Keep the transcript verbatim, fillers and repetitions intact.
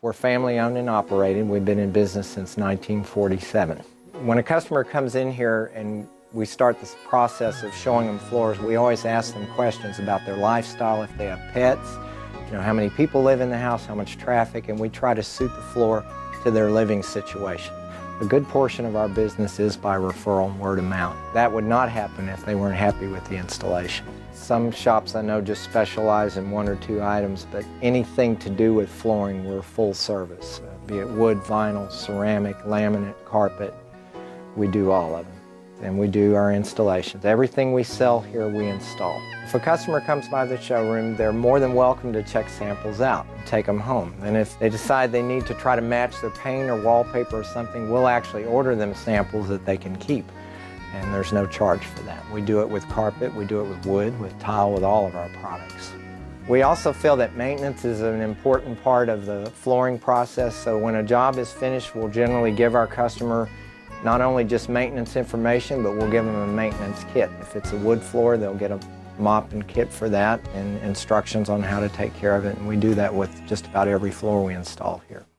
We're family owned and operated. We've been in business since nineteen forty-seven. When a customer comes in here and we start this process of showing them floors, we always ask them questions about their lifestyle, if they have pets, you know, how many people live in the house, how much traffic, and we try to suit the floor to their living situation. A good portion of our business is by referral and word of mouth. That would not happen if they weren't happy with the installation. Some shops I know just specialize in one or two items, but anything to do with flooring, we're full service. Uh, be it wood, vinyl, ceramic, laminate, carpet, we do all of them. And we do our installations. Everything we sell here, we install. If a customer comes by the showroom, they're more than welcome to check samples out and take them home. And if they decide they need to try to match their paint or wallpaper or something, we'll actually order them samples that they can keep. And there's no charge for that. We do it with carpet, we do it with wood, with tile, with all of our products. We also feel that maintenance is an important part of the flooring process, so when a job is finished, we'll generally give our customer not only just maintenance information, but we'll give them a maintenance kit. If it's a wood floor, they'll get a mop and kit for that and instructions on how to take care of it, and we do that with just about every floor we install here.